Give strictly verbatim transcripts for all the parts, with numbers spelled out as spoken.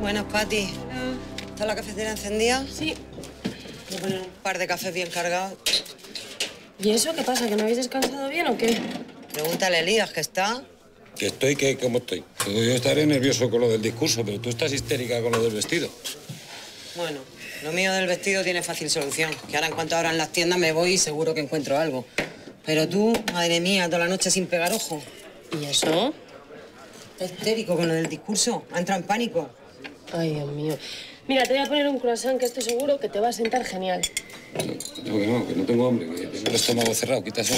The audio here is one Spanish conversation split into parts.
Buenas, Pati. Hola. ¿Está la cafetera encendida? Sí. Voy a poner un par de cafés bien cargados. ¿Y eso qué pasa? ¿Que no habéis descansado bien o qué? Pregúntale a Elías, que está. Que estoy, que ¿cómo estoy? Yo estaré nervioso con lo del discurso, pero tú estás histérica con lo del vestido. Bueno, lo mío del vestido tiene fácil solución. Que ahora en cuanto abran las tiendas me voy y seguro que encuentro algo. Pero tú, madre mía, toda la noche sin pegar ojo. ¿Y eso? Está histérico con lo del discurso. Ha entrado en pánico. Ay, Dios mío. Mira, te voy a poner un croissant que estoy seguro que te va a sentar genial. No, que no, que no tengo hambre, que tengo el estómago cerrado. Quita eso.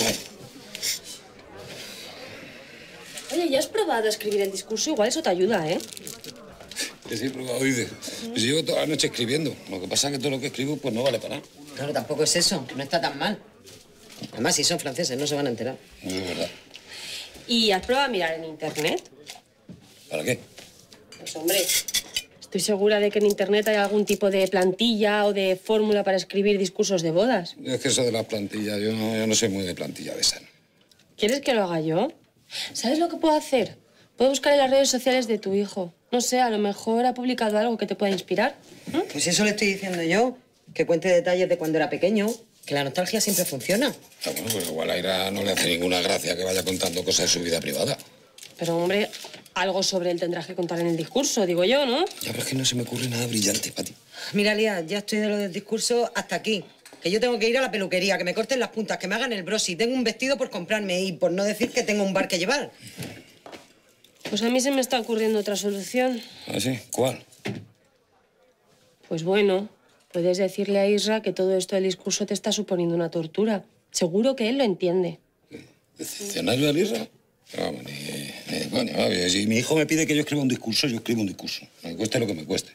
Oye, ¿ya has probado a escribir el discurso? Igual eso te ayuda, ¿eh? Que sí, he probado, dice. Pues llevo toda la noche escribiendo. Lo que pasa es que todo lo que escribo pues no vale para nada. Claro, tampoco es eso. No está tan mal. Además, si son franceses, no se van a enterar. No es verdad. ¿Y has probado a mirar en internet? ¿Para qué? Pues, hombre, estoy segura de que en internet hay algún tipo de plantilla o de fórmula para escribir discursos de bodas. Es que eso de las plantillas, yo no, yo no soy muy de plantilla de esa. ¿Quieres que lo haga yo? ¿Sabes lo que puedo hacer? Puedo buscar en las redes sociales de tu hijo. No sé, a lo mejor ha publicado algo que te pueda inspirar. ¿Eh? Pues eso le estoy diciendo yo. Que cuente detalles de cuando era pequeño. Que la nostalgia siempre funciona. Ah, bueno, pues igual a Ira no le hace ninguna gracia que vaya contando cosas de su vida privada. Pero, hombre, algo sobre él tendrás que contar en el discurso, digo yo, ¿no? Ya, pero es que no se me ocurre nada brillante, Pati. Mira, Lía, ya estoy de lo del discurso hasta aquí. Que yo tengo que ir a la peluquería, que me corten las puntas, que me hagan el brosi. Tengo un vestido por comprarme y por no decir que tengo un bar que llevar. Pues a mí se me está ocurriendo otra solución. ¿Ah, sí? ¿Cuál? Pues bueno, puedes decirle a Isra que todo esto del discurso te está suponiendo una tortura. Seguro que él lo entiende. ¿Decepcionarle al Isra? Vamos, ni, ni de coña, vamos. Si mi hijo me pide que yo escriba un discurso, yo escribo un discurso. Me cueste lo que me cueste.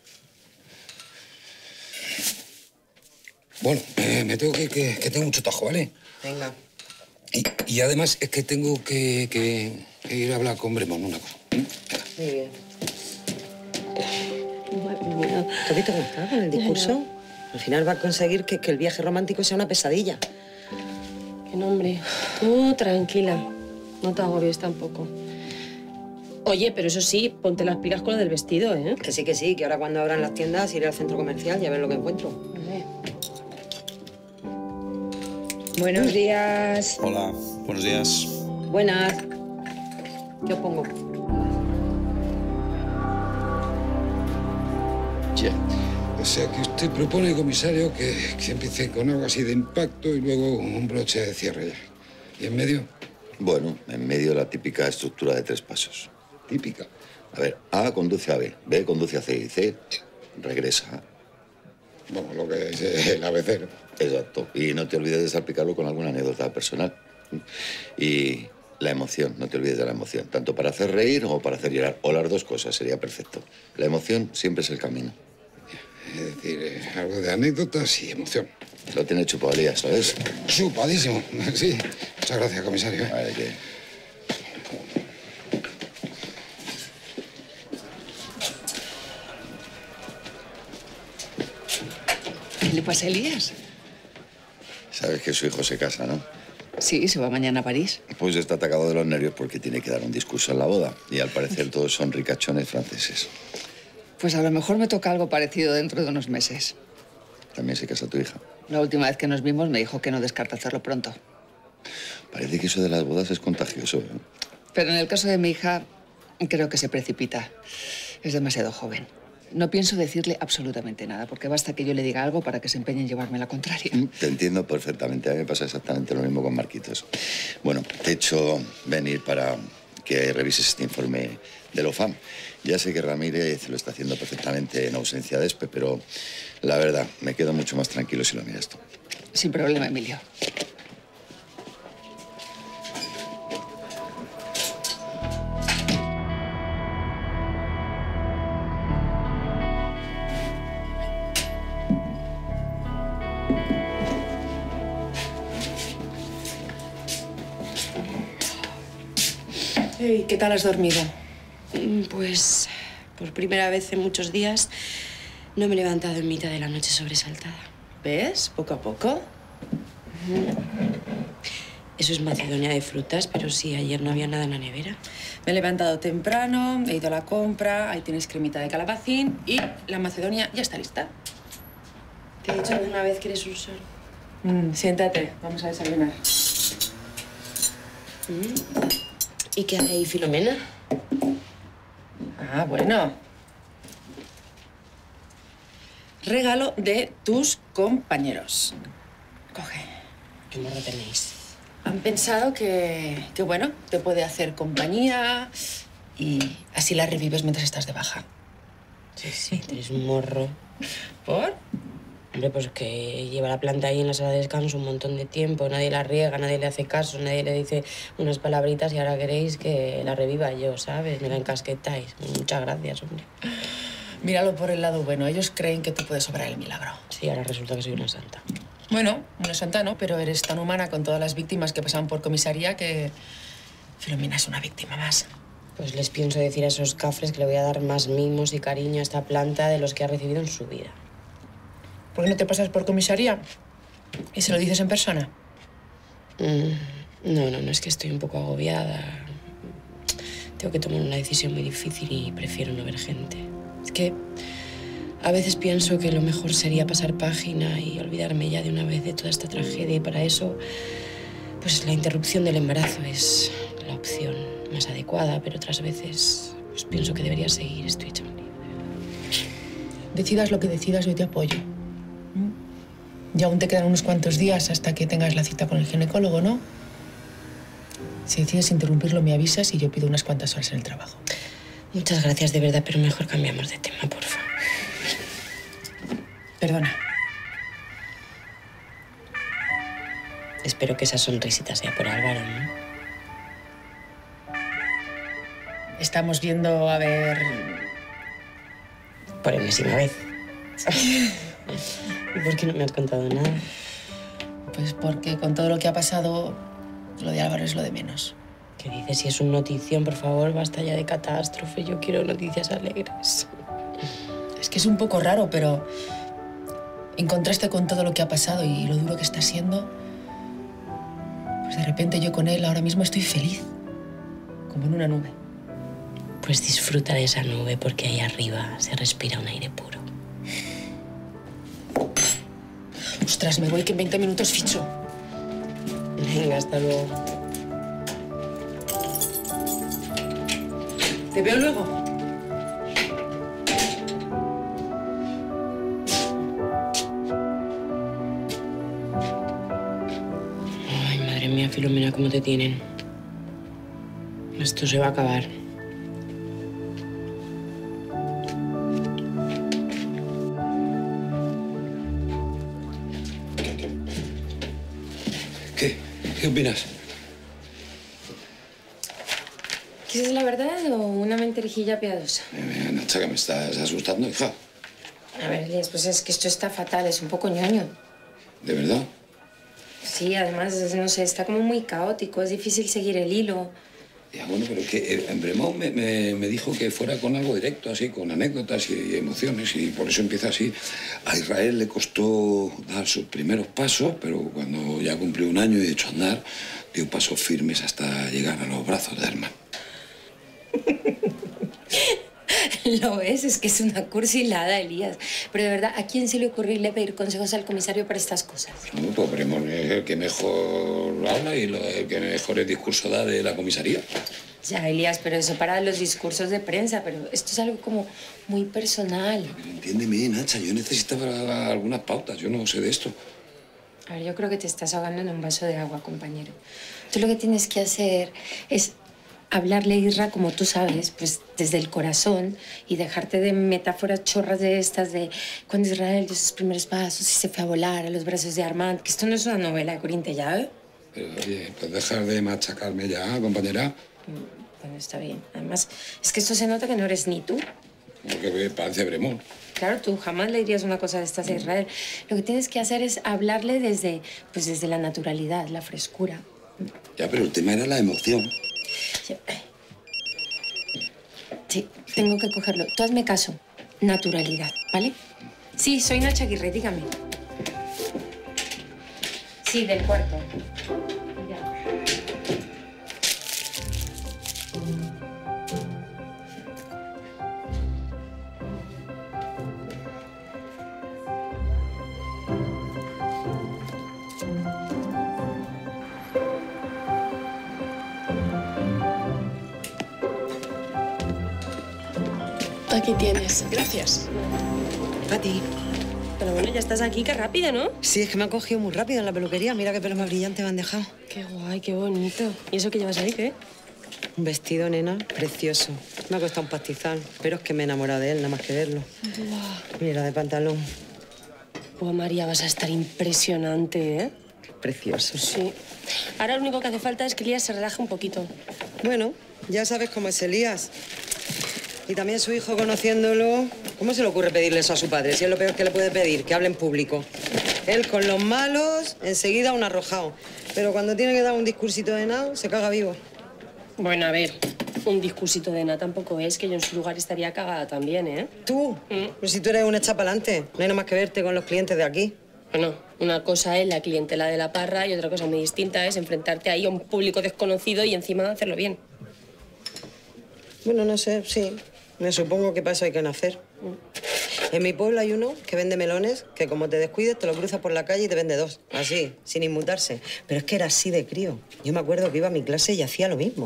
Bueno, eh, me tengo que, que, que tengo mucho tajo, ¿vale? Venga. Y, y además es que tengo que, que, que ir a hablar con Bremón una cosa. ¿Mm? Muy bien. Madre mía. ¿Tú has visto cómo está con el discurso? Al final va a conseguir que, que el viaje romántico sea una pesadilla. Qué nombre. Tú tranquila. No te agobies tampoco. Oye, pero eso sí, ponte las pilas con lo del vestido, ¿eh? Que sí, que sí, que ahora cuando abran las tiendas iré al centro comercial y a ver lo que encuentro. Vale. Buenos días. Hola, buenos días. Buenas. ¿Qué os pongo? Ya. O sea, que usted propone, comisario, que, que empiece con algo así de impacto y luego un broche de cierre ya. ¿Y en medio? Bueno, en medio la típica estructura de tres pasos. Típica. A ver, A conduce a B, B conduce a C y C regresa. Vamos, lo que es el A B C, ¿no? Exacto. Y no te olvides de salpicarlo con alguna anécdota personal. Y la emoción, no te olvides de la emoción. Tanto para hacer reír o para hacer llorar. O las dos cosas, sería perfecto. La emoción siempre es el camino. Es decir, eh, algo de anécdotas y emoción. Lo tiene chupado Elías, ¿sabes? Chupadísimo, sí. Muchas gracias, comisario. A ver, ¿qué? ¿Qué le pasa a Elías? Sabes que su hijo se casa, ¿no? Sí, se va mañana a París. Pues está atacado de los nervios porque tiene que dar un discurso en la boda. Y al parecer todos son ricachones franceses. Pues a lo mejor me toca algo parecido dentro de unos meses. También se casa tu hija. La última vez que nos vimos me dijo que no descarta hacerlo pronto. Parece que eso de las bodas es contagioso, ¿eh? Pero en el caso de mi hija, creo que se precipita. Es demasiado joven. No pienso decirle absolutamente nada, porque basta que yo le diga algo para que se empeñe en llevarme la contraria. Te entiendo perfectamente. A mí me pasa exactamente lo mismo con Marquitos. Bueno, te he hecho venir para que revises este informe del O F A M. Ya sé que Ramírez lo está haciendo perfectamente en ausencia de Espe, pero la verdad, me quedo mucho más tranquilo si lo miras tú. Sin problema, Emilio. Hey, ¿qué tal has dormido? Pues, por primera vez en muchos días, no me he levantado en mitad de la noche sobresaltada. ¿Ves? Poco a poco. Eso es Macedonia de frutas, pero sí, ayer no había nada en la nevera. Me he levantado temprano, he ido a la compra, ahí tienes cremita de calabacín y la macedonia ya está lista. ¿Te he dicho alguna vez que eres un sol? Mm, siéntate, vamos a desayunar. Mm. ¿Y qué hace ahí Filomena? Ah, bueno. Regalo de tus compañeros. Coge. ¿Qué morro tenéis? Han pensado que, que, bueno, te puede hacer compañía y así la revives mientras estás de baja. Sí, sí, tenéis un morro. ¿Por? Hombre, pues que lleva la planta ahí en la sala de descanso un montón de tiempo, nadie la riega, nadie le hace caso, nadie le dice unas palabritas y ahora queréis que la reviva yo, ¿sabes? Me la encasquetáis. Muchas gracias, hombre. Míralo por el lado bueno. Ellos creen que te puede sobrar el milagro. Sí, ahora resulta que soy una santa. Bueno, una santa no, pero eres tan humana con todas las víctimas que pasan por comisaría que Filomena es una víctima más. Pues les pienso decir a esos cafres que le voy a dar más mimos y cariño a esta planta de los que ha recibido en su vida. ¿Por qué no te pasas por comisaría y se lo dices en persona? Mm, no, no, no, es que estoy un poco agobiada. Tengo que tomar una decisión muy difícil y prefiero no ver gente. Es que a veces pienso que lo mejor sería pasar página y olvidarme ya de una vez de toda esta tragedia y para eso, pues la interrupción del embarazo es la opción más adecuada, pero otras veces pues pienso que debería seguir. Estoy hecha un lío, de verdad. Decidas lo que decidas, yo te apoyo. ¿Mm? Y aún te quedan unos cuantos días hasta que tengas la cita con el ginecólogo, ¿no? Si decides interrumpirlo, me avisas y yo pido unas cuantas horas en el trabajo. Muchas gracias, de verdad, pero mejor cambiamos de tema, por favor. Perdona. Espero que esa sonrisita sea por Álvaro, ¿no? Estamos viendo, a ver... Por enésima vez. ¿Y por qué no me has contado nada? Pues porque con todo lo que ha pasado, lo de Álvaro es lo de menos. ¿Qué dices? Si es una notición, por favor, basta ya de catástrofe. Yo quiero noticias alegres. Es que es un poco raro, pero en contraste con todo lo que ha pasado y lo duro que está siendo, pues de repente yo con él ahora mismo estoy feliz, como en una nube. Pues disfruta de esa nube porque ahí arriba se respira un aire puro. Ostras, me voy que en veinte minutos ficho. Venga, hasta luego. ¿Te veo luego? Ay, madre mía, Filomena, ¿cómo te tienen? Esto se va a acabar. ¿Qué? ¿Qué opinas? ¿Quieres la verdad o una mentirijilla piadosa? Eh, Nacha, que me estás asustando, hija. A ver, Elías, pues es que esto está fatal, es un poco ñoño. ¿De verdad? Sí, además, no sé, está como muy caótico, es difícil seguir el hilo. Ya, bueno, pero es que eh, en Bremont me, me, me dijo que fuera con algo directo, así, con anécdotas y, y emociones, y por eso empieza así. A Israel le costó dar sus primeros pasos, pero cuando ya cumplió un año y echó a andar, dio pasos firmes hasta llegar a los brazos de Herman. Lo ves, es que es una cursilada, Elías. Pero de verdad, ¿a quién se le ocurriría pedir consejos al comisario para estas cosas? No, pues Bremont es el que mejor habla y lo, el que mejores discurso da de la comisaría. Ya, Elías, pero eso para los discursos de prensa, pero esto es algo como muy personal. Pero entiéndeme, Nacha, yo necesitaba algunas pautas, yo no sé de esto. A ver, yo creo que te estás ahogando en un vaso de agua, compañero. Tú lo que tienes que hacer es hablarle a Isra, como tú sabes, pues desde el corazón y dejarte de metáforas chorras de estas de cuando Israel dio sus primeros pasos y se fue a volar a los brazos de Armand, que esto no es una novela de Corín Tellado, ¿eh? Pero, oye, pues dejar de machacarme ya, compañera. Bueno, está bien. Además, es que esto se nota que no eres ni tú. Porque parece Bremont. Claro, tú jamás le dirías una cosa de estas a Israel. Lo que tienes que hacer es hablarle desde, pues desde la naturalidad, la frescura. Ya, pero el tema era la emoción. Sí. Sí, tengo que cogerlo. Tú hazme caso. Naturalidad, ¿vale? Sí, soy Nacha Aguirre, dígame. Sí, del cuarto. Ya. Aquí tienes. Gracias. A ti. Pero bueno, ya estás aquí, qué rápido, ¿no? Sí, es que me han cogido muy rápido en la peluquería. Mira qué pelo más brillante me han dejado. Qué guay, qué bonito. ¿Y eso que llevas ahí, qué? Un vestido, nena, precioso. Me ha costado un pastizal, pero es que me he enamorado de él, nada más que verlo. Buah. Mira, de pantalón. Buah, María, vas a estar impresionante, ¿eh? Precioso. Sí. Ahora lo único que hace falta es que Elías se relaje un poquito. Bueno, ya sabes cómo es Elías. Y también su hijo, conociéndolo... ¿Cómo se le ocurre pedirle eso a su padre? Si es lo peor que le puede pedir, que hable en público. Él con los malos, enseguida un arrojado. Pero cuando tiene que dar un discursito de nada, se caga vivo. Bueno, a ver, un discursito de nada tampoco es, que yo en su lugar estaría cagada también, ¿eh? ¿Tú? Mm. Pues si tú eres una chapalante, no hay nada más que verte con los clientes de aquí. Bueno, una cosa es la clientela de la parra y otra cosa muy distinta es enfrentarte ahí a un público desconocido y encima hacerlo bien. Bueno, no sé, sí. Me supongo que para eso hay que nacer. Mm. En mi pueblo hay uno que vende melones que como te descuides te lo cruzas por la calle y te vende dos. Así, sin inmutarse. Pero es que era así de crío. Yo me acuerdo que iba a mi clase y hacía lo mismo.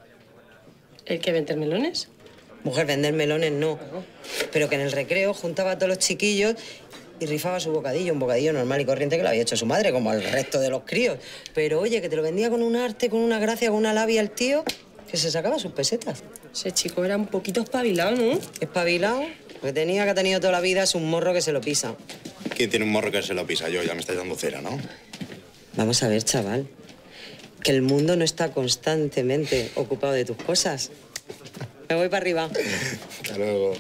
¿El que vende melones? Mujer, vender melones no. Pero que en el recreo juntaba a todos los chiquillos y rifaba su bocadillo, un bocadillo normal y corriente que lo había hecho su madre, como al resto de los críos. Pero oye, que te lo vendía con un arte, con una gracia, con una labia el tío, que se sacaba sus pesetas. Ese chico era un poquito espabilado, ¿no? Espabilado, porque tenía que ha tenido toda la vida, es un morro que se lo pisa. ¿Quién tiene un morro que se lo pisa? Yo, ya me estáis dando cera, ¿no? Vamos a ver, chaval, que el mundo no está constantemente ocupado de tus cosas. Me voy para arriba. Hasta luego.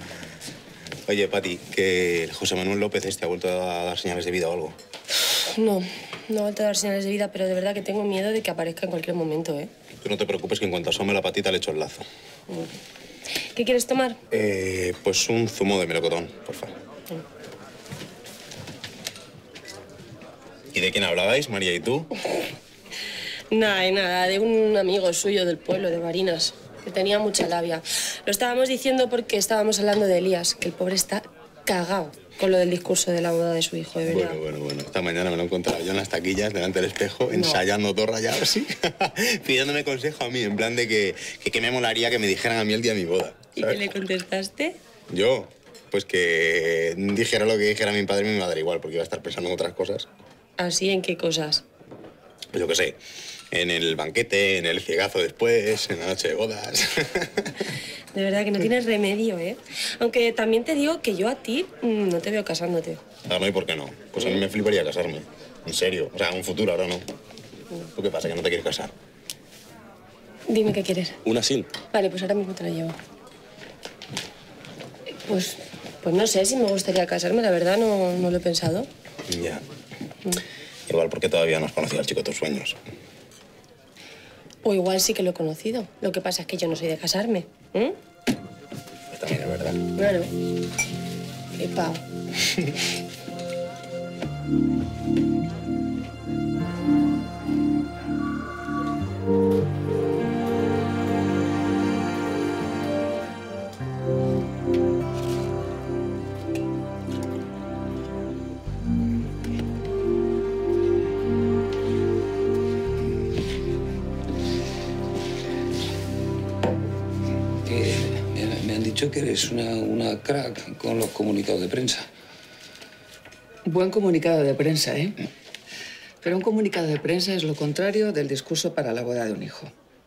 Oye, Pati, que el José Manuel López este ha vuelto a dar señales de vida o algo. No, no ha vuelto a dar señales de vida, pero de verdad que tengo miedo de que aparezca en cualquier momento, ¿eh? Tú no te preocupes, que en cuanto asome la patita le echo el lazo. ¿Qué quieres tomar? Eh, pues un zumo de melocotón, por favor. ¿Y de quién hablabais, María y tú? Nada, nada, de un amigo suyo del pueblo, de Barinas, que tenía mucha labia. Lo estábamos diciendo porque estábamos hablando de Elías, que el pobre está cagao con lo del discurso de la boda de su hijo, de verdad. Bueno, bueno, bueno. Esta mañana me lo he encontrado yo en las taquillas, delante del espejo, no. ensayando todo rayado así, pidiéndome consejo a mí, en plan de que, que, que me molaría que me dijeran a mí el día de mi boda. ¿Sabes? ¿Y qué le contestaste? Yo, pues que dijera lo que dijera mi padre y mi madre igual, porque iba a estar pensando en otras cosas. ¿Así? ¿En qué cosas? Pues yo qué sé, en el banquete, en el ciegazo después, en la noche de bodas. De verdad que no tienes remedio, ¿eh? Aunque también te digo que yo a ti mmm, no te veo casándote. Ah, no, ¿y por qué no? Pues a mí me fliparía casarme. En serio. O sea, en un futuro, ahora no. ¿Tú qué pasa, que no te quieres casar? Dime qué quieres. ¿Una SIL? Vale, pues ahora mismo te la llevo. Pues, pues no sé si me gustaría casarme, la verdad no, no lo he pensado. Ya. Mm. Igual porque todavía no has conocido al chico de tus sueños. O igual sí que lo he conocido. Lo que pasa es que yo no soy de casarme. ¿Eh? Pues también es verdad. Claro. Flipao. Que eres una, una crack con los comunicados de prensa. Buen comunicado de prensa, ¿eh? Pero un comunicado de prensa es lo contrario del discurso para la boda de un hijo.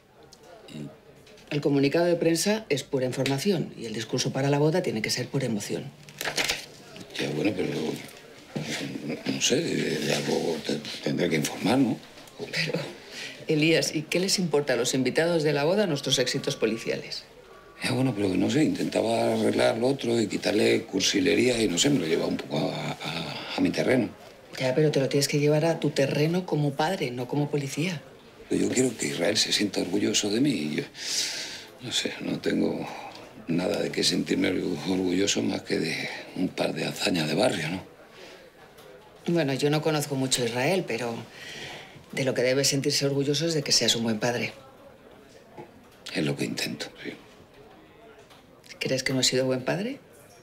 El comunicado de prensa es pura información y el discurso para la boda tiene que ser pura emoción. Ya, bueno, pero... No, no sé, de, de algo te, tendré que informar, ¿no? Pero, Elías, ¿y qué les importa a los invitados de la boda nuestros éxitos policiales? Ya, bueno, pero que no sé, intentaba arreglar lo otro y quitarle cursilería y no sé, me lo llevaba un poco a, a, a mi terreno. Ya, pero te lo tienes que llevar a tu terreno como padre, no como policía. Yo quiero que Israel se sienta orgulloso de mí y yo, no sé, no tengo nada de qué sentirme orgulloso más que de un par de hazañas de barrio, ¿no? Bueno, yo no conozco mucho a Israel, pero de lo que debe sentirse orgulloso es de que seas un buen padre. Es lo que intento, sí. ¿Crees que no has sido buen padre?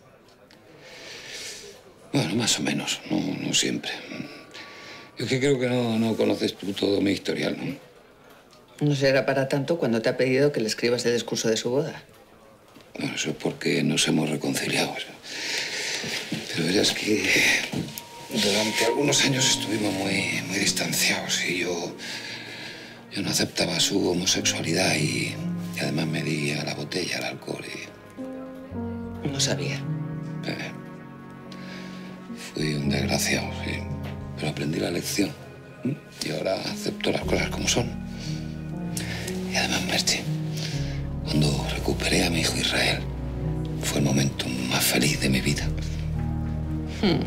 Bueno, más o menos, no, no siempre. Yo es que creo que no, no conoces tú todo mi historial, ¿no? No será para tanto cuando te ha pedido que le escribas el discurso de su boda. Bueno, eso es porque nos hemos reconciliado. Pero verás que durante algunos años estuvimos muy, muy distanciados y yo, yo no aceptaba su homosexualidad y, y además me di a la botella, al alcohol y... No sabía. Eh, fui un desgraciado, sí. Pero aprendí la lección. ¿eh? Y ahora acepto las cosas como son. Y además, Merche, cuando recuperé a mi hijo Israel, fue el momento más feliz de mi vida. Hmm.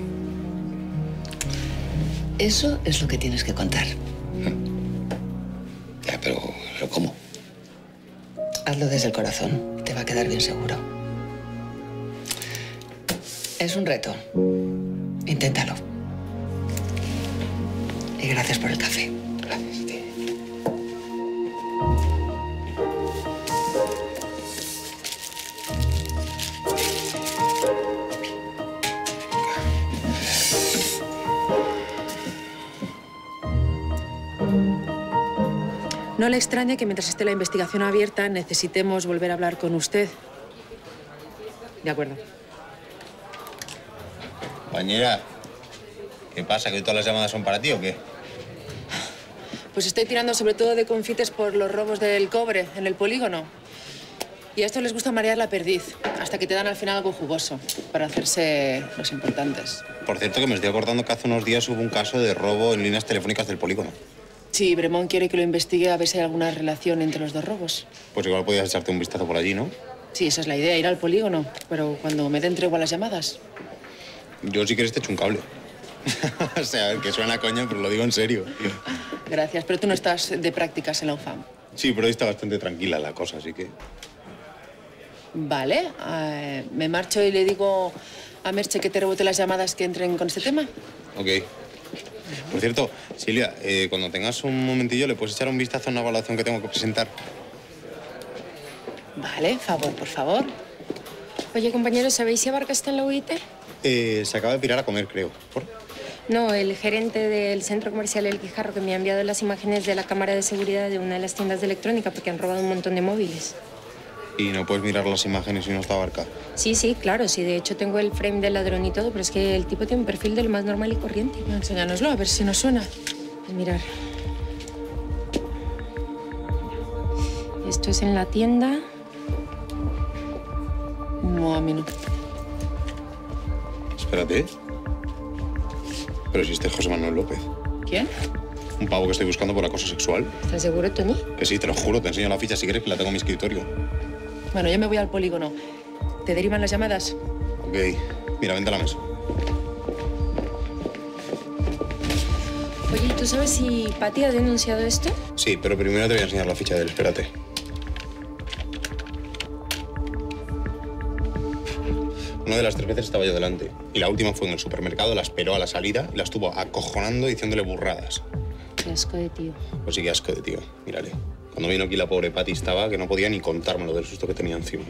Eso es lo que tienes que contar. Ya, pero, pero ¿cómo? Hazlo desde el corazón. Te va a quedar bien seguro. Es un reto. Inténtalo. Y gracias por el café. Gracias a ti. No le extrañe que mientras esté la investigación abierta necesitemos volver a hablar con usted. De acuerdo. Compañera, ¿qué pasa? ¿Que hoy todas las llamadas son para ti o qué? Pues estoy tirando sobre todo de confites por los robos del cobre en el polígono. Y a estos les gusta marear la perdiz, hasta que te dan al final algo jugoso, para hacerse los importantes. Por cierto, que me estoy acordando que hace unos días hubo un caso de robo en líneas telefónicas del polígono. Sí, Bremón quiere que lo investigue a ver si hay alguna relación entre los dos robos. Pues igual podías echarte un vistazo por allí, ¿no? Sí, esa es la idea, ir al polígono. Pero cuando me den tregua las llamadas. Yo, si quieres, te echo un cable. O sea, a ver, que suena coña, pero lo digo en serio. Gracias, pero tú no estás de prácticas en la U F A M. Sí, pero hoy está bastante tranquila la cosa, así que... Vale, eh, me marcho y le digo a Merche que te rebote las llamadas que entren con este tema. Ok. Por cierto, Silvia, eh, cuando tengas un momentillo, ¿le puedes echar un vistazo a una evaluación que tengo que presentar? Vale, favor, por favor. Oye, compañeros, ¿sabéis si Abarca está en la U I T? Eh, se acaba de pirar a comer, creo. ¿Por? No, el gerente del centro comercial El Guijarro, que me ha enviado las imágenes de la cámara de seguridad de una de las tiendas de electrónica porque han robado un montón de móviles. ¿Y no puedes mirar las imágenes si no está Abarca? Sí, sí, claro, sí. De hecho, tengo el frame del ladrón y todo, pero es que el tipo tiene un perfil de lo más normal y corriente. Enséñanoslo, a ver si nos suena. Pues mirar. Esto es en la tienda. No, a mí no. Espérate. Pero si este es José Manuel López. ¿Quién? Un pavo que estoy buscando por acoso sexual. ¿Estás seguro, Tony? Que sí, te lo juro. Te enseño la ficha si quieres, que la tengo en mi escritorio. Bueno, yo me voy al polígono. ¿Te derivan las llamadas? Ok. Mira, vente a la mesa. Oye, ¿y tú sabes si Pati ha denunciado esto? Sí, pero primero te voy a enseñar la ficha de él. Espérate. Una de las tres veces estaba yo delante. Y la última fue en el supermercado, la esperó a la salida y la estuvo acojonando diciéndole burradas. Qué asco de tío. Pues sí, qué asco de tío. Mírale. Cuando vino aquí la pobre Pati estaba que no podía ni contármelo del susto que tenía encima.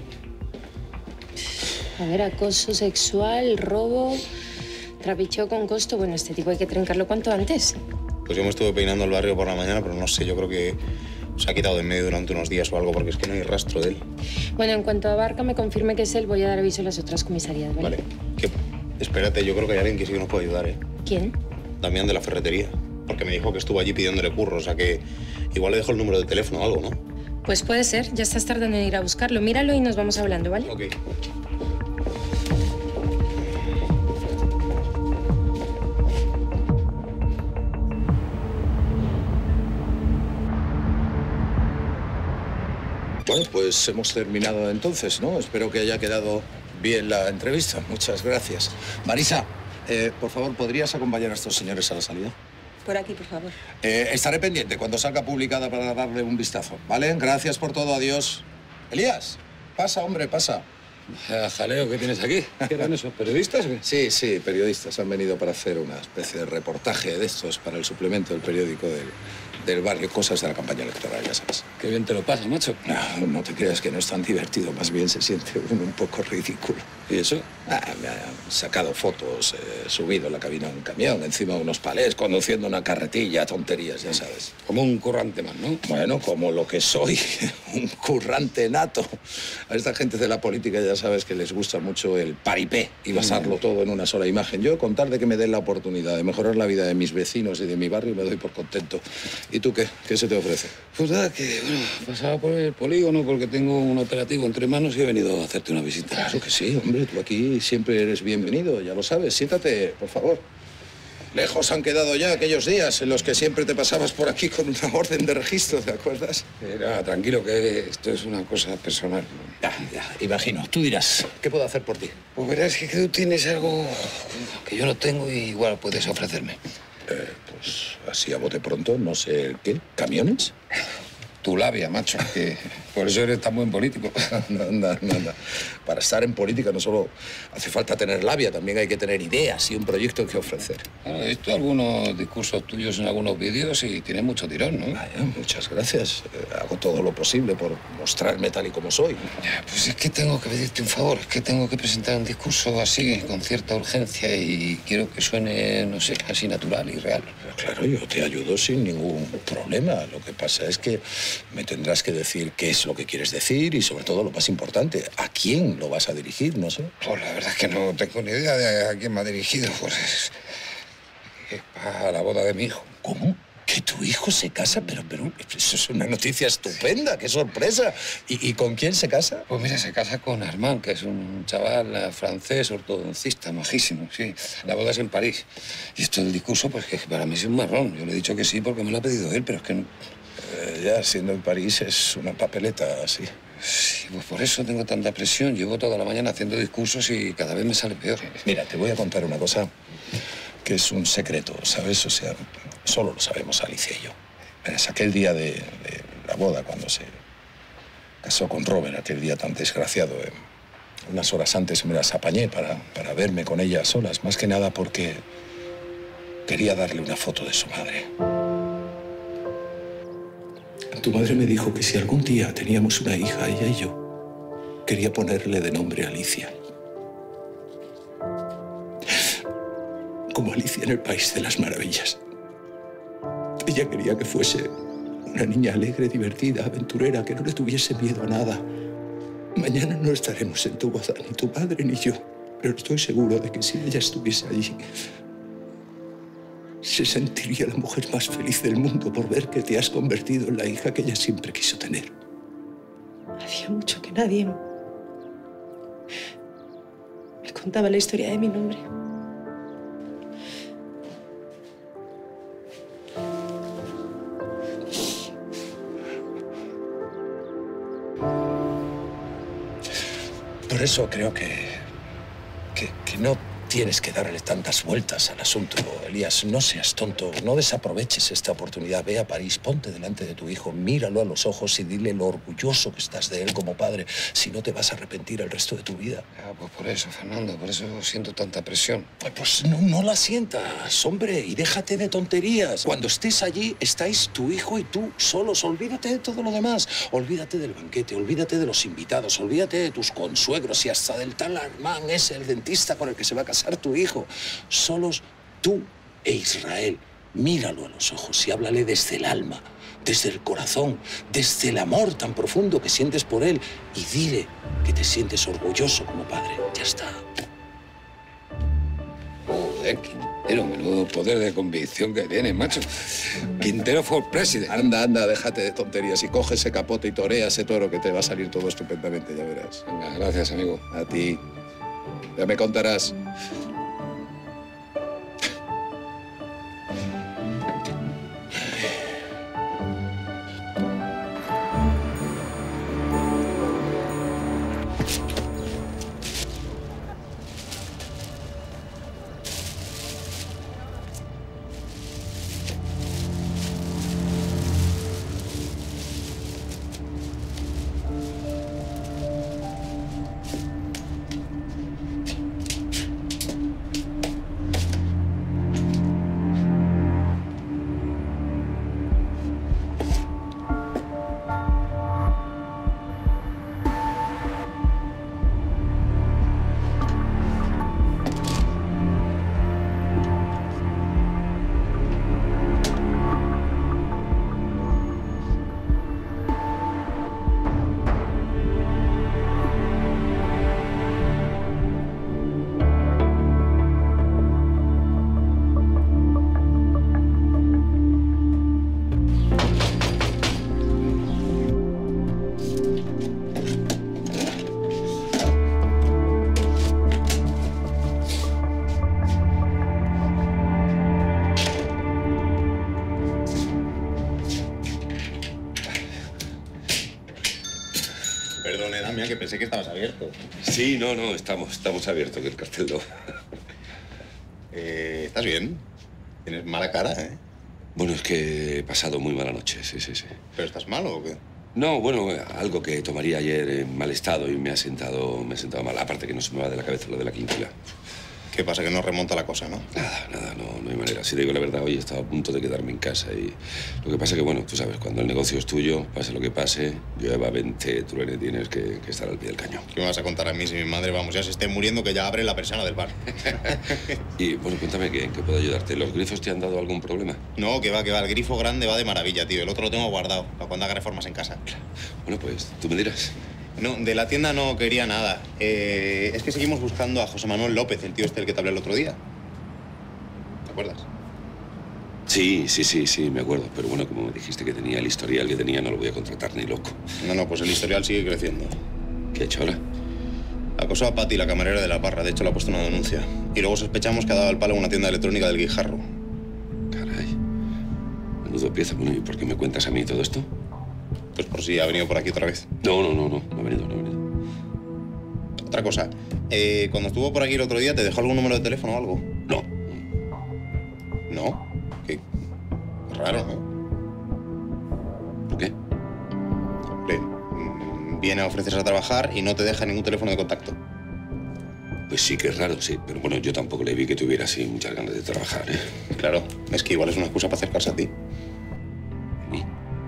A ver, acoso sexual, robo, trapicheo con costo. Bueno, este tipo hay que trencarlo cuanto antes. Pues yo me estuve peinando el barrio por la mañana, pero no sé, yo creo que se ha quitado de en medio durante unos días o algo, porque es que no hay rastro de él. Bueno, en cuanto a Barca me confirme que es él, voy a dar aviso a las otras comisarías, ¿vale? Vale. Que, espérate, yo creo que hay alguien que sí que nos puede ayudar, ¿eh? ¿Quién? Damián de la ferretería. Porque me dijo que estuvo allí pidiéndole curro, o sea que igual le dejo el número de teléfono o algo, ¿no? Pues puede ser, ya estás tardando en ir a buscarlo. Míralo y nos vamos hablando, ¿vale? Ok. Bueno, pues hemos terminado entonces, ¿no? Espero que haya quedado bien la entrevista. Muchas gracias. Marisa, eh, por favor, ¿podrías acompañar a estos señores a la salida? Por aquí, por favor. Eh, estaré pendiente cuando salga publicada para darle un vistazo, ¿vale? Gracias por todo, adiós. Elías, pasa, hombre, pasa. Vaya jaleo que tienes aquí. ¿Qué eran esos periodistas? Sí, sí, periodistas han venido para hacer una especie de reportaje de estos para el suplemento del periódico del, del barrio, cosas de la campaña electoral, ya sabes. Qué bien te lo pasa, macho. No, no te creas que no es tan divertido, más bien se siente uno un poco ridículo. ¿Y eso? Ah, me han sacado fotos, eh, subido en la cabina de un camión, encima de unos palés, conduciendo una carretilla, tonterías, ya sabes. Como un currante más, ¿no? Bueno, como lo que soy, un currante nato. A esta gente de la política ya sabes que les gusta mucho el paripé y basarlo todo en una sola imagen. Yo, con tal de que me den la oportunidad de mejorar la vida de mis vecinos y de mi barrio, me doy por contento. ¿Y tú qué? ¿Qué se te ofrece? Pues nada, que bueno, pasaba por el polígono porque tengo un operativo entre manos y he venido a hacerte una visita. Claro que sí, hombre. Tú aquí siempre eres bienvenido, ya lo sabes. Siéntate, por favor. Lejos han quedado ya aquellos días en los que siempre te pasabas por aquí con una orden de registro, ¿te acuerdas? Era, tranquilo, que esto es una cosa personal. Ya, ya, imagino. Tú dirás, ¿qué puedo hacer por ti? Pues verás que tú tienes algo que yo no tengo y igual puedes ofrecerme. Eh, pues así a bote pronto, no sé qué. ¿Camiones? Tu labia, macho, que por eso eres tan buen político. No, no, no, no. Para estar en política no solo hace falta tener labia, también hay que tener ideas y un proyecto que ofrecer. Bueno, he visto algunos discursos tuyos en algunos vídeos y tienes mucho tirón, ¿no? Vaya, muchas gracias. Eh, hago todo lo posible por mostrarme tal y como soy. Ya, pues es que tengo que pedirte un favor. Es que tengo que presentar un discurso así, con cierta urgencia, y quiero que suene, no sé, así natural y real. Pero claro, yo te ayudo sin ningún problema. Lo que pasa es que me tendrás que decir qué es lo que quieres decir y, sobre todo, lo más importante, ¿a quién lo vas a dirigir? No sé. Pues la verdad es que no tengo ni idea de a quién me ha dirigido. Pues es, es para la boda de mi hijo. ¿Cómo? ¿Que tu hijo se casa? Pero, pero eso es una noticia estupenda, qué sorpresa. ¿Y, y con quién se casa? Pues mira, se casa con Armand, que es un chaval francés, ortodoncista, majísimo, sí. La boda es en París. Y esto del discurso, pues que para mí es un marrón. Yo le he dicho que sí porque me lo ha pedido él, pero es que no... Eh, ya, siendo en París, es una papeleta así. Sí, pues por eso tengo tanta presión. Llevo toda la mañana haciendo discursos y cada vez me sale peor. Mira, te voy a contar una cosa que es un secreto, ¿sabes? O sea, solo lo sabemos Alicia y yo. Verás, aquel día de, de la boda, cuando se casó con Robert, aquel día tan desgraciado, eh, unas horas antes me las apañé para, para verme con ella a solas, más que nada porque quería darle una foto de su madre. Tu madre me dijo que si algún día teníamos una hija, ella y yo, quería ponerle de nombre Alicia. Como Alicia en el País de las Maravillas. Ella quería que fuese una niña alegre, divertida, aventurera, que no le tuviese miedo a nada. Mañana no estaremos en tu boda, ni tu padre ni yo, pero estoy seguro de que si ella estuviese allí, se sentiría la mujer más feliz del mundo por ver que te has convertido en la hija que ella siempre quiso tener. Hacía mucho que nadie me contaba la historia de mi nombre. Por eso creo que, que, que no tienes que darle tantas vueltas al asunto, Elías. No seas tonto, no desaproveches esta oportunidad. Ve a París, ponte delante de tu hijo, míralo a los ojos y dile lo orgulloso que estás de él como padre. Si no, te vas a arrepentir el resto de tu vida. Ya, pues por eso, Fernando, por eso siento tanta presión. Pues no, no la sientas, hombre, y déjate de tonterías. Cuando estés allí, estáis tu hijo y tú solos. Olvídate de todo lo demás. Olvídate del banquete, olvídate de los invitados, olvídate de tus consuegros y hasta del tal Armand, ese, el dentista con el que se va a casar tu hijo. Solos tú e Israel. Míralo a los ojos y háblale desde el alma, desde el corazón, desde el amor tan profundo que sientes por él, y dile que te sientes orgulloso como padre. Ya está. Joder, Quintero, menudo poder de convicción que tienes, macho. Quintero for president. Anda, anda, déjate de tonterías y coge ese capote y torea ese toro que te va a salir todo estupendamente, ya verás. Venga, gracias, amigo. A ti. Ya me contarás. pensé que estabas abierto. Sí, no, no, estamos, estamos abiertos, que el cartel no. Eh, ¿Estás bien? Tienes mala cara, ¿eh? Bueno, es que he pasado muy mala noche, sí, sí, sí. ¿Pero estás malo o qué? No, bueno, algo que tomaría ayer en mal estado y me ha sentado, me ha sentado mal. Aparte que no se me va de la cabeza lo de la quinquila. ¿Qué pasa? Que no remonta la cosa, ¿no? Nada, nada, no, no hay manera. Si te digo la verdad, hoy he estado a punto de quedarme en casa y lo que pasa es que, bueno, tú sabes, cuando el negocio es tuyo, pase lo que pase, llueva, vente, tú le tienes que, que estar al pie del cañón. ¿Qué me vas a contar a mí si mi madre, vamos, ya se esté muriendo que ya abre la persiana del bar? Y, bueno, cuéntame, ¿qué, ¿en qué puedo ayudarte? ¿Los grifos te han dado algún problema? No, que va, que va. El grifo grande va de maravilla, tío. El otro lo tengo guardado para cuando haga reformas en casa. Bueno, pues, tú me dirás. No, de la tienda no quería nada. Eh, es que seguimos buscando a José Manuel López, el tío este del que te hablé el otro día. ¿Te acuerdas? Sí, sí, sí, sí, me acuerdo. Pero bueno, como me dijiste que tenía el historial que tenía, no lo voy a contratar ni loco. No, no, pues el historial sigue creciendo. ¿Qué ha hecho ahora? Acosó a Pati, la camarera de la barra. De hecho, le ha puesto una denuncia. Y luego sospechamos que ha dado el palo a una tienda electrónica del Guijarro. Caray. Menudo pieza. Bueno, ¿y por qué me cuentas a mí todo esto? Pues por si ha venido por aquí otra vez. No, no, no, no. No ha venido, no ha venido. Otra cosa. Eh, cuando estuvo por aquí el otro día, ¿te dejó algún número de teléfono o algo? No. ¿No? Qué raro, ¿no? ¿Por qué? Hombre, mm, viene a ofrecerse a trabajar y no te deja ningún teléfono de contacto. Pues sí que es raro, sí. Pero bueno, yo tampoco le vi que tuviera así muchas ganas de trabajar, ¿eh? Claro, es que igual es una excusa para acercarse a ti. ¿Y?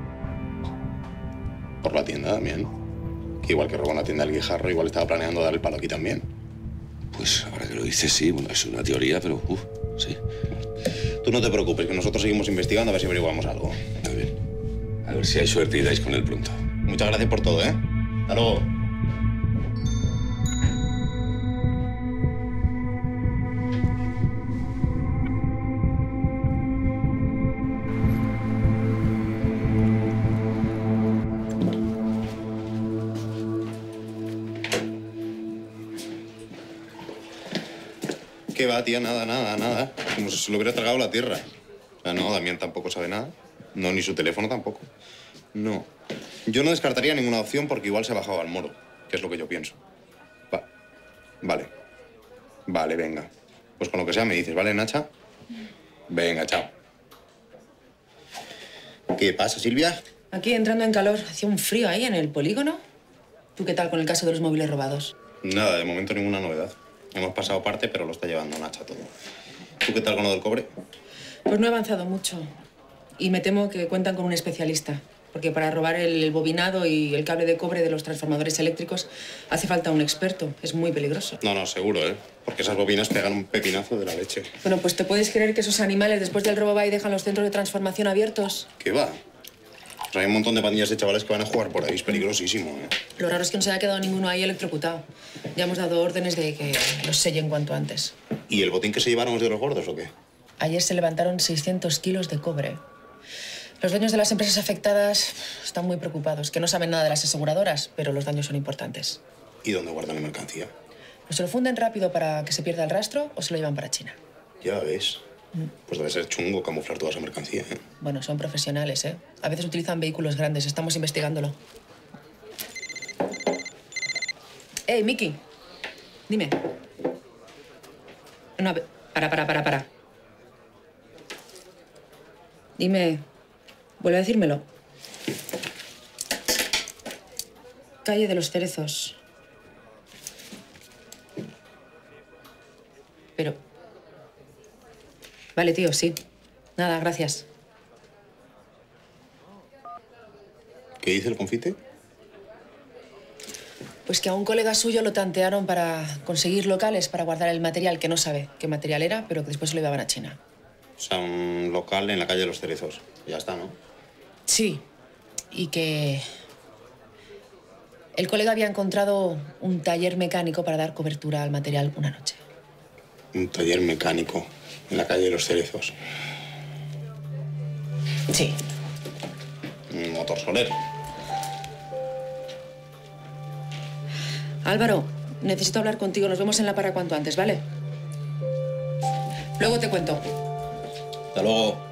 Por la tienda también. Que igual que robó en la tienda del Guijarro, igual estaba planeando dar el palo aquí también. Pues ahora que lo dices, sí. Bueno, es una teoría, pero uf, sí. Tú no te preocupes, que nosotros seguimos investigando a ver si averiguamos algo. Muy bien. A ver si hay suerte y dais con él pronto. Muchas gracias por todo, ¿eh? Hasta luego. ¿Qué va, tía? Nada, nada, nada. Como si se lo hubiera tragado la tierra. O sea, no, Damián tampoco sabe nada. No, ni su teléfono tampoco. No. Yo no descartaría ninguna opción porque igual se ha bajado al moro, que es lo que yo pienso. Va. Vale. Vale, venga. Pues con lo que sea me dices, ¿vale, Nacha? Venga, chao. ¿Qué pasa, Silvia? Aquí entrando en calor. Hacía un frío ahí en el polígono. ¿Tú qué tal con el caso de los móviles robados? Nada, de momento ninguna novedad. Hemos pasado parte, pero lo está llevando Nacha todo. ¿Tú qué tal con lo del cobre? Pues no he avanzado mucho. Y me temo que cuentan con un especialista. Porque para robar el bobinado y el cable de cobre de los transformadores eléctricos hace falta un experto. Es muy peligroso. No, no, seguro, ¿eh? Porque esas bobinas pegan un pepinazo de la leche. Bueno, pues ¿te puedes creer que esos animales después del robo va y dejan los centros de transformación abiertos? ¿Qué va? Pues hay un montón de pandillas de chavales que van a jugar por ahí. Es peligrosísimo, ¿eh? Lo raro es que no se haya quedado ninguno ahí electrocutado. Ya hemos dado órdenes de que los sellen cuanto antes. ¿Y el botín que se llevaron es de los gordos o qué? Ayer se levantaron seiscientos kilos de cobre. Los dueños de las empresas afectadas están muy preocupados, que no saben nada de las aseguradoras, pero los daños son importantes. ¿Y dónde guardan la mercancía? ¿O se lo funden rápido para que se pierda el rastro o se lo llevan para China? Ya ves. Pues debe ser chungo camuflar toda esa mercancía, ¿eh? Bueno, son profesionales, ¿eh? A veces utilizan vehículos grandes. Estamos investigándolo. ¡Ey, Miki! Dime. No, a ver, para, para, para, para. Dime. Vuelve a decírmelo. Calle de los Cerezos. Pero... Vale, tío, sí. Nada, gracias. ¿Qué dice el confite? Pues que a un colega suyo lo tantearon para conseguir locales para guardar el material, que no sabe qué material era, pero que después se lo llevaban a China. O sea, un local en la calle de los Cerezos. Ya está, ¿no? Sí. Y que... el colega había encontrado un taller mecánico para dar cobertura al material una noche. Un taller mecánico en la calle de los Cerezos. Sí. Un motor solero. Álvaro, necesito hablar contigo. Nos vemos en la para cuanto antes, ¿vale? Luego te cuento. Hasta luego.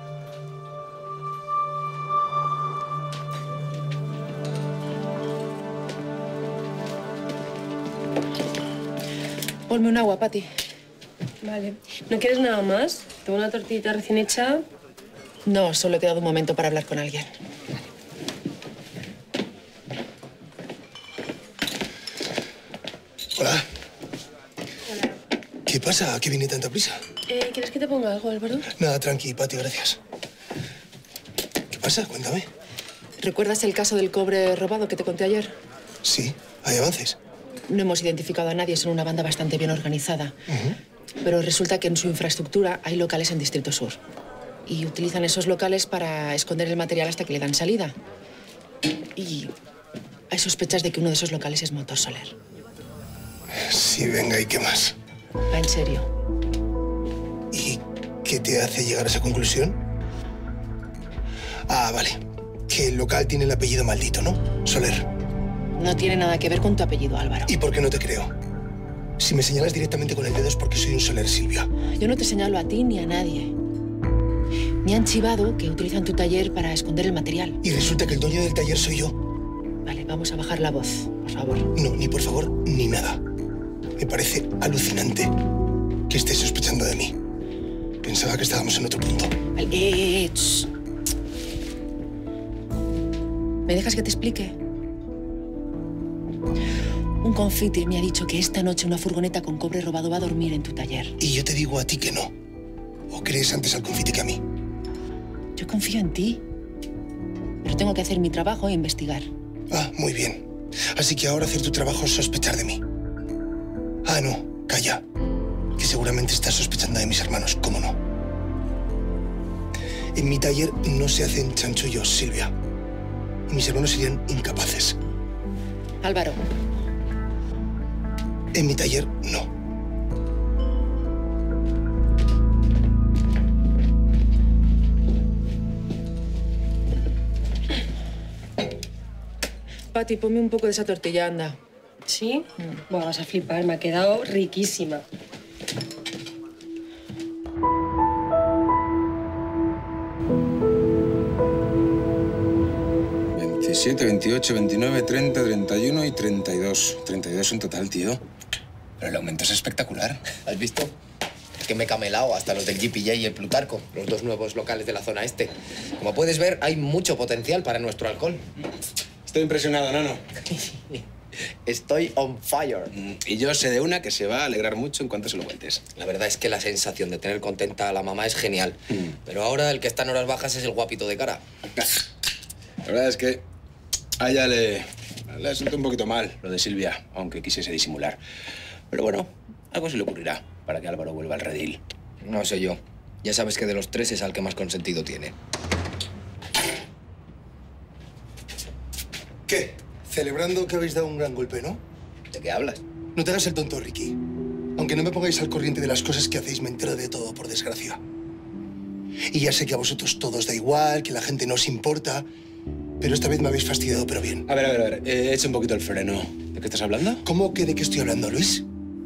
Ponme un agua, Pati. Vale. ¿No quieres nada más? Tengo una tortillita recién hecha. No, solo he quedado un momento para hablar con alguien. Hola. Hola. ¿Qué pasa? ¿A qué viene tanta prisa? Eh, ¿Quieres que te ponga algo, Álvaro? Nada, tranqui, Pati, gracias. ¿Qué pasa? Cuéntame. ¿Recuerdas el caso del cobre robado que te conté ayer? Sí, hay avances. No hemos identificado a nadie, son una banda bastante bien organizada. Uh-huh. Pero resulta que en su infraestructura hay locales en Distrito Sur. Y utilizan esos locales para esconder el material hasta que le dan salida. Y hay sospechas de que uno de esos locales es Motor Soler. Sí, venga, ¿y qué más? Va en serio. ¿Y qué te hace llegar a esa conclusión? Ah, vale. Que el local tiene el apellido maldito, ¿no? Soler. No tiene nada que ver con tu apellido, Álvaro. ¿Y por qué no te creo? Si me señalas directamente con el dedo es porque soy un Soler, Silvia. Yo no te señalo a ti ni a nadie. Me han chivado que utilizan tu taller para esconder el material. Y resulta que el dueño del taller soy yo. Vale, vamos a bajar la voz, por favor. No, ni por favor, ni nada. Me parece alucinante que estés sospechando de mí. Pensaba que estábamos en otro punto. Vale, eh, eh, tss. ¿Me dejas que te explique? Un confite me ha dicho que esta noche una furgoneta con cobre robado va a dormir en tu taller. Y yo te digo a ti que no. ¿O crees antes al confite que a mí? Yo confío en ti. Pero tengo que hacer mi trabajo e investigar. Ah, muy bien. Así que ahora hacer tu trabajo es sospechar de mí. Ah, no, calla. Que seguramente estás sospechando de mis hermanos, ¿cómo no? En mi taller no se hacen chanchullos, Silvia. Y mis hermanos serían incapaces. Álvaro. En mi taller, no. Pati, ponme un poco de esa tortilla, anda. ¿Sí? Mm. Buah, vas a flipar, me ha quedado riquísima. veintisiete, veintiocho, veintinueve, treinta, treinta y uno y treinta y dos. treinta y dos en total, tío. Pero el aumento es espectacular. ¿Has visto? Es que me he camelado hasta los del G P J y el Plutarco, los dos nuevos locales de la zona este. Como puedes ver, hay mucho potencial para nuestro alcohol. Estoy impresionado, Nano. Estoy on fire. Y yo sé de una que se va a alegrar mucho en cuanto se lo cuentes. La verdad es que la sensación de tener contenta a la mamá es genial. Mm. Pero ahora el que está en horas bajas es el guapito de cara. La verdad es que a ella le, le siento un poquito mal lo de Silvia, aunque quisiese disimular. Pero bueno, algo se le ocurrirá para que Álvaro vuelva al redil. No sé yo. Ya sabes que de los tres es al que más consentido tiene. ¿Qué? Celebrando que habéis dado un gran golpe, ¿no? ¿De qué hablas? No te hagas el tonto, Ricky. Aunque no me pongáis al corriente de las cosas que hacéis, me entero de todo, por desgracia. Y ya sé que a vosotros todos da igual, que la gente no os importa, pero esta vez me habéis fastidiado, pero bien. A ver, a ver, a ver. Eh, echa un poquito el freno. ¿De qué estás hablando? ¿Cómo que de qué estoy hablando, Luis?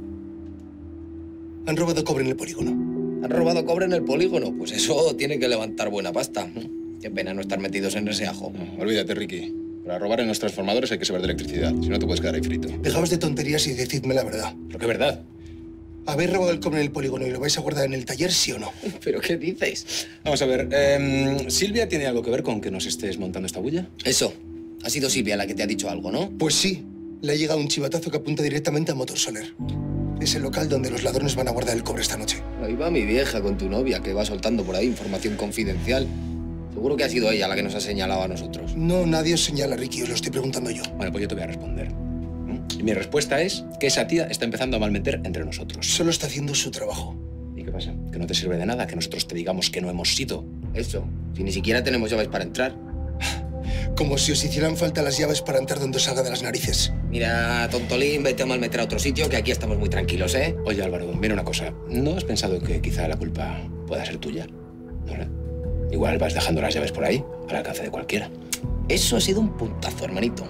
Han robado cobre en el polígono. ¿Han robado cobre en el polígono? Pues eso tiene que levantar buena pasta. Qué pena no estar metidos en ese ajo. No, olvídate, Ricky. Para robar en los transformadores hay que saber de electricidad. Si no, te puedes quedar ahí frito. Dejaos de tonterías y decidme la verdad. ¿Pero qué verdad? ¿Habéis robado el cobre en el polígono y lo vais a guardar en el taller, sí o no? ¿Pero qué dices? Vamos a ver. Eh, ¿Silvia tiene algo que ver con que nos estés montando esta bulla? Eso. Ha sido Silvia la que te ha dicho algo, ¿no? Pues sí. Le ha llegado un chivatazo que apunta directamente a Motor Soler. Es el local donde los ladrones van a guardar el cobre esta noche. Ahí va mi vieja con tu novia, que va soltando por ahí información confidencial. Seguro que ha sido ella la que nos ha señalado a nosotros. No, nadie os señala, Ricky. Os lo estoy preguntando yo. Bueno, pues yo te voy a responder. Y mi respuesta es que esa tía está empezando a malmeter entre nosotros. Solo está haciendo su trabajo. ¿Y qué pasa? ¿Que no te sirve de nada que nosotros te digamos que no hemos sido? Eso. Si ni siquiera tenemos llaves para entrar. Como si os hicieran falta las llaves para entrar donde os salga de las narices. Mira, tontolín, vete a malmeter a otro sitio, que aquí estamos muy tranquilos, ¿eh? Oye, Álvaro, mira una cosa. ¿No has pensado que quizá la culpa pueda ser tuya? ¿No? Igual vas dejando las llaves por ahí, al alcance de cualquiera. Eso ha sido un puntazo, hermanito.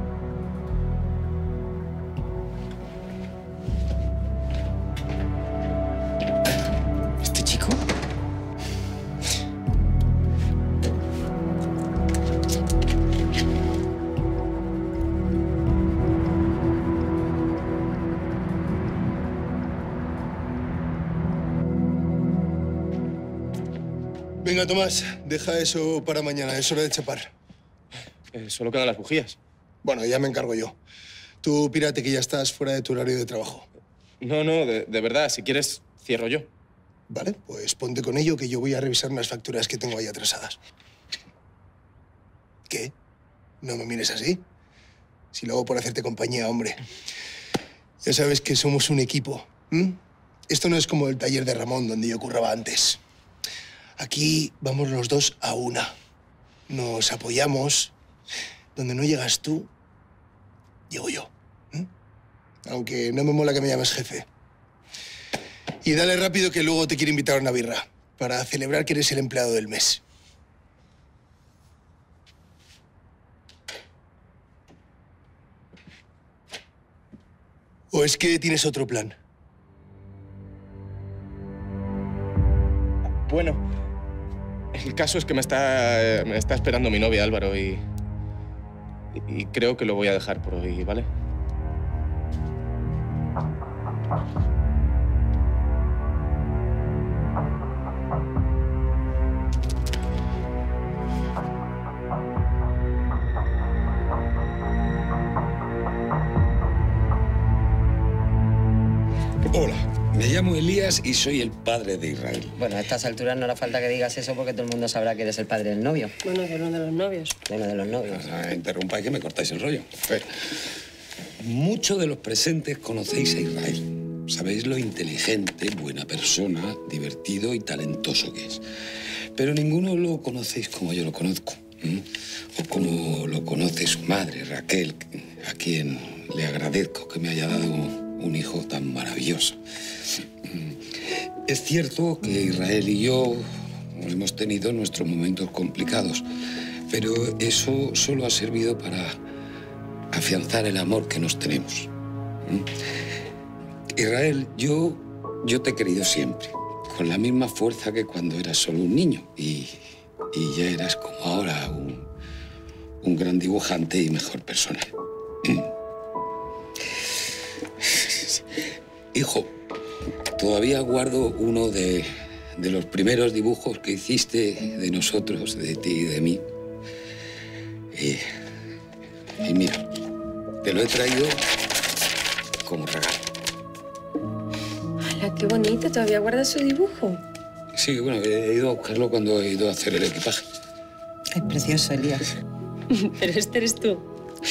¿Este chico? Venga, Tomás, deja eso para mañana. Es hora de chapar. Eh, solo quedan las bujías. Bueno, ya me encargo yo. Tú pírate que ya estás fuera de tu horario de trabajo. No, no, de, de verdad, si quieres, cierro yo. Vale, pues ponte con ello que yo voy a revisar unas facturas que tengo ahí atrasadas. ¿Qué? No me mires así. Si lo hago por hacerte compañía, hombre. Ya sabes que somos un equipo. ¿m? Esto no es como el taller de Ramón, donde yo curraba antes. Aquí vamos los dos a una. Nos apoyamos. Donde no llegas tú, llego yo. ¿m? Aunque no me mola que me llames jefe. Y dale rápido que luego te quiero invitar a una birra para celebrar que eres el empleado del mes. ¿O es que tienes otro plan? Bueno, el caso es que me está, me está esperando mi novia, Álvaro, y, y creo que lo voy a dejar por hoy, ¿vale? Hola, me llamo Elías y soy el padre de Israel. Bueno, a estas alturas no hará falta que digas eso porque todo el mundo sabrá que eres el padre del novio. Bueno, de uno de los novios. De uno de los novios. O sea, interrumpáis que me cortáis el rollo. Eh, Muchos de los presentes conocéis a Israel. Sabéis lo inteligente, buena persona, divertido y talentoso que es. Pero ninguno lo conocéis como yo lo conozco. ¿eh? O como lo conoce su madre, Raquel, a quien le agradezco que me haya dado un hijo tan maravilloso. Es cierto que Israel y yo hemos tenido nuestros momentos complicados, pero eso solo ha servido para afianzar el amor que nos tenemos. Israel, yo, yo te he querido siempre, con la misma fuerza que cuando eras solo un niño, y, y ya eras como ahora un, un gran dibujante y mejor persona. Hijo, todavía guardo uno de, de los primeros dibujos que hiciste de nosotros, de ti y de mí. Y, y mira, te lo he traído como regalo. ¡Hala, qué bonito! ¿Todavía guardas su dibujo? Sí, bueno, he ido a buscarlo cuando he ido a hacer el equipaje. Es precioso, Elías. Pero este eres tú.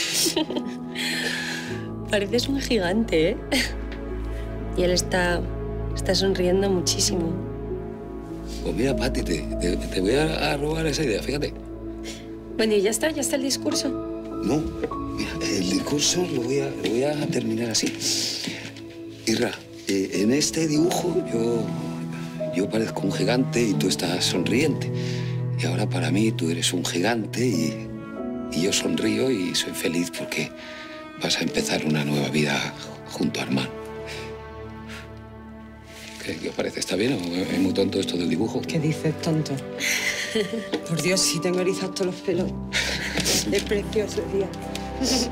Pareces un gigante, ¿eh? Y él está, está sonriendo muchísimo. Pues mira, Pati, te, te, te voy a, a robar esa idea, fíjate. Bueno, y ya está, ya está el discurso. No, mira, el discurso lo voy a, lo voy a terminar así. Irra, eh, en este dibujo yo, yo parezco un gigante y tú estás sonriente. Y ahora para mí tú eres un gigante y, y yo sonrío y soy feliz porque vas a empezar una nueva vida junto a Armand. ¿Qué, qué os parece? ¿Está bien o es muy tonto esto del dibujo? ¿Qué dices, tonto? Por Dios, si tengo erizados todos los pelos. Es precioso, Elías.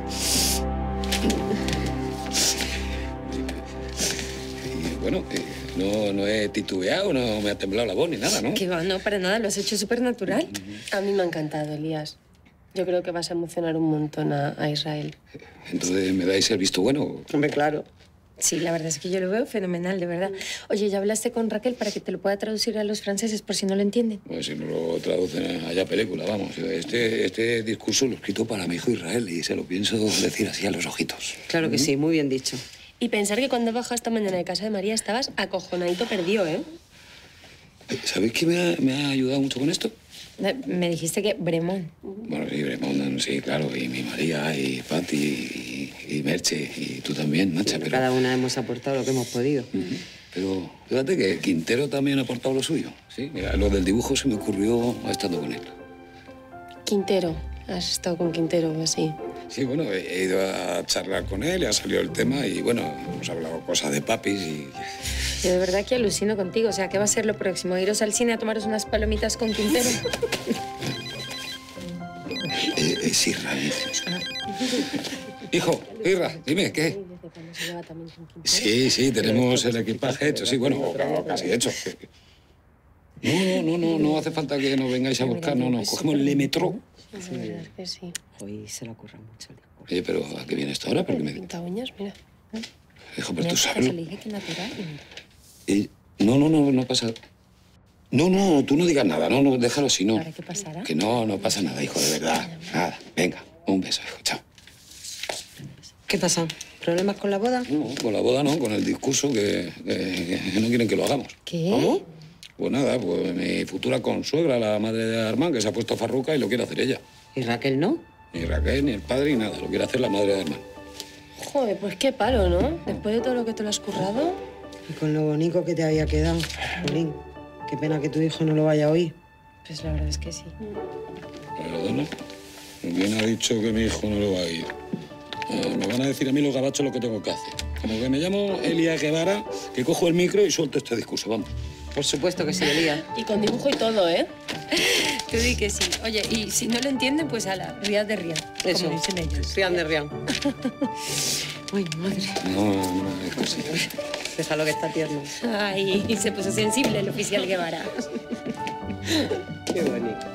Y bueno, eh, no, no he titubeado, no me ha temblado la voz ni nada, ¿no? Que va, no, para nada, lo has hecho súper natural. A mí me ha encantado, Elías. Yo creo que vas a emocionar un montón a, a Israel. Entonces, ¿me dais el visto bueno? Hombre, claro. Sí, la verdad es que yo lo veo fenomenal, de verdad. Oye, ¿ya hablaste con Raquel para que te lo pueda traducir a los franceses por si no lo entienden? Pues si no lo traducen allá película, vamos. Este, este discurso lo he escrito para mi hijo Israel y se lo pienso decir así a los ojitos. Claro que sí, muy bien dicho. Y pensar que cuando bajas esta mañana de casa de María estabas acojonadito perdido, ¿eh? ¿Sabéis quién me ha, me ha ayudado mucho con esto? Me dijiste que Bremón. Bueno, sí, Bremón, sí, claro, y mi María, y Pati, y, y Merche, y tú también, Nacha, pero... Cada una hemos aportado lo que hemos podido. Uh-huh. Pero fíjate que Quintero también ha aportado lo suyo, ¿sí? Mira, lo del dibujo se me ocurrió estando con él. Quintero. Has estado con Quintero, así. Sí, bueno, he ido a charlar con él y ha salido el tema y, bueno, hemos hablado cosas de papis y... Yo de verdad que alucino contigo. O sea, ¿qué va a ser lo próximo? ¿Iros al cine a tomaros unas palomitas con Quintero? eh, es Irra, ¿eh? Hijo, Irra, dime, ¿qué? Sí, sí, tenemos el equipaje hecho, sí, bueno, o casi hecho. No, no, no, no, no hace falta que nos vengáis a buscar, no, no. Cogemos el metro. Sí, la verdad es que sí. Hoy se le ocurre mucho el discurso. Oye, pero ¿a qué viene esto ahora? Porque me... Pinta uñas, mira. Hijo, pero tú sabes... Se le dije que natural. Y... No, no, no, no pasa... No, no, tú no digas nada, no, no, déjalo así, no. ¿Ahora qué pasará? Que no, no pasa nada, hijo, de verdad. Nada, venga, un beso, hijo, chao. ¿Qué pasa? ¿Problemas con la boda? No, con la boda no, con el discurso que, que- que no quieren que lo hagamos. ¿Qué? ¿Cómo? Pues nada, pues mi futura consuegra, la madre de Armán, que se ha puesto farruca y lo quiere hacer ella. ¿Y Raquel no? Ni Raquel, ni el padre, ni nada, lo quiere hacer la madre de Armán. Joder, pues qué palo, ¿no? Después de todo lo que te lo has currado. Y con lo bonito que te había quedado, Jolín. Qué pena que tu hijo no lo vaya a oír. Pues la verdad es que sí. Perdona, ¿quién ha dicho que mi hijo no lo va a ir? Eh, me van a decir a mí los gabachos lo que tengo que hacer. Como que me llamo Elia Guevara, que cojo el micro y suelto este discurso, vamos. Por supuesto que sí, Elías. Y con dibujo y todo, ¿eh? Tú di que sí. Oye, y si no lo entienden, pues ala, rías de rías. Eso. Como dicen ellos. Rían de rían. Ay, madre. No, no, es cosita. Déjalo que está tierno. Ay, se puso sensible el oficial Guevara. Qué bonito.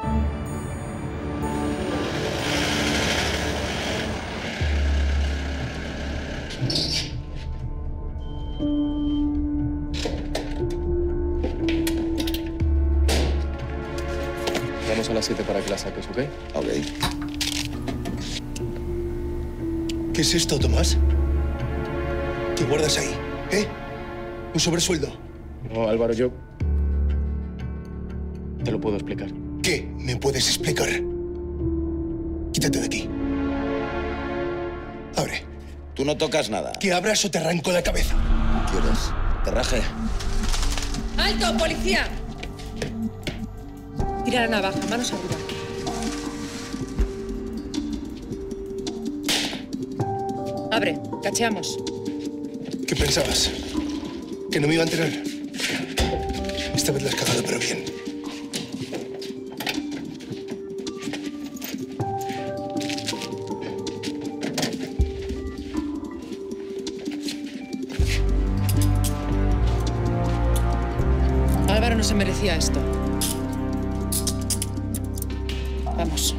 Vamos a las siete para que la saques, ¿ok? Ok. ¿Qué es esto, Tomás? ¿Qué guardas ahí? ¿Eh? ¿Un sobresueldo? No, Álvaro, yo... Te lo puedo explicar. ¿Qué me puedes explicar? Quítate de aquí. Abre. Tú no tocas nada. Que abras o te arranco la cabeza. ¿Quieres? Te raje. ¡Alto, policía! Tira la navaja, manos arriba. Abre, cacheamos. ¿Qué pensabas? ¿Que no me iba a enterar? Esta vez la has cagado, pero bien. Álvaro no se merecía esto. Vamos.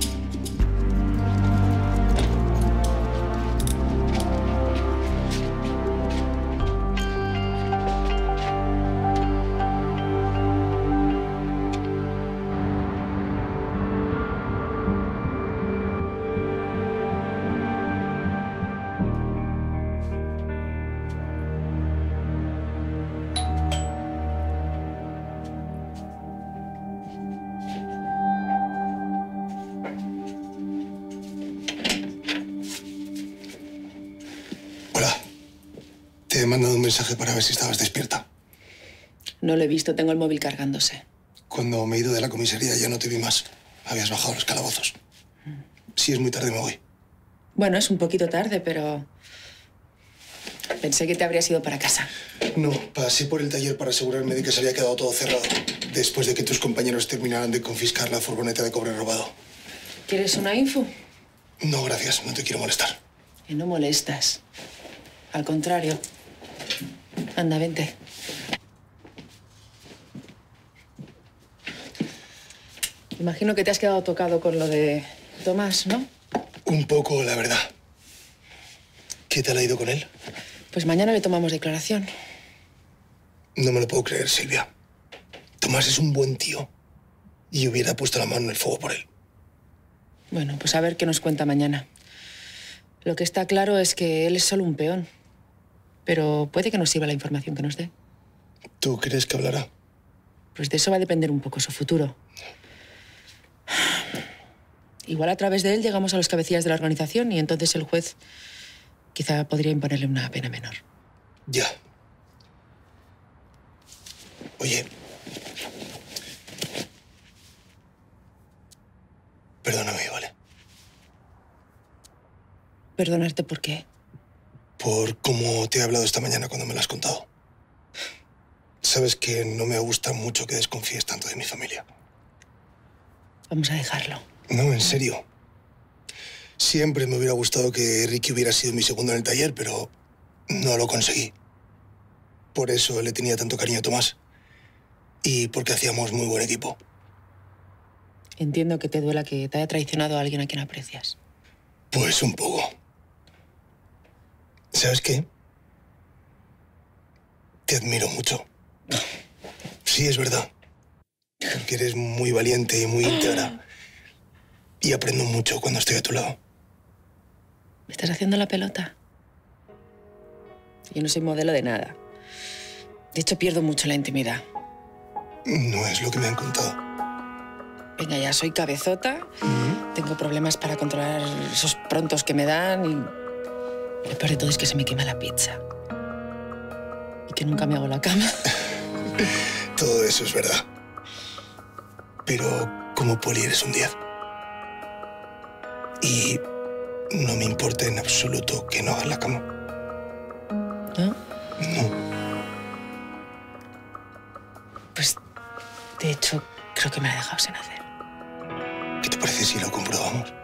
Te he mandado un mensaje para ver si estabas despierta. No lo he visto, tengo el móvil cargándose. Cuando me he ido de la comisaría ya no te vi más. Habías bajado los calabozos. Si es muy tarde me voy. Bueno, es un poquito tarde, pero... Pensé que te habrías ido para casa. No, pasé por el taller para asegurarme de que se había quedado todo cerrado. Después de que tus compañeros terminaran de confiscar la furgoneta de cobre robado. ¿Quieres una info? No, gracias. No te quiero molestar. Que no molestas. Al contrario. Anda, vente. Imagino que te has quedado tocado con lo de Tomás, ¿no? Un poco, la verdad. ¿Qué tal ha ido con él? Pues mañana le tomamos declaración. No me lo puedo creer, Silvia. Tomás es un buen tío. Y hubiera puesto la mano en el fuego por él. Bueno, pues a ver qué nos cuenta mañana. Lo que está claro es que él es solo un peón. Pero puede que nos sirva la información que nos dé. ¿Tú crees que hablará? Pues de eso va a depender un poco su futuro. Igual a través de él llegamos a los cabecillas de la organización y entonces el juez quizá podría imponerle una pena menor. Ya. Oye. Perdóname, ¿vale? ¿Perdonarte por qué? Por cómo te he hablado esta mañana cuando me lo has contado. Sabes que no me gusta mucho que desconfíes tanto de mi familia. Vamos a dejarlo. No, en serio. Siempre me hubiera gustado que Ricky hubiera sido mi segundo en el taller, pero no lo conseguí. Por eso le tenía tanto cariño a Tomás. y porque hacíamos muy buen equipo. Entiendo que te duela que te haya traicionado a alguien a quien aprecias. Pues un poco. ¿Sabes qué? Te admiro mucho. Sí, es verdad. Porque eres muy valiente y muy íntegra. Y aprendo mucho cuando estoy a tu lado. ¿Me estás haciendo la pelota? Yo no soy modelo de nada. De hecho, pierdo mucho la intimidad. No es lo que me han contado. Venga, ya soy cabezota, tengo problemas para controlar esos prontos que me dan y lo peor de todo es que se me quema la pizza. Y que nunca me hago la cama. Todo eso es verdad. Pero como poli eres un diez. Y no me importa en absoluto que no hagas la cama. ¿No? No. Pues, de hecho, creo que me la he dejado sin hacer. ¿Qué te parece si lo comprobamos?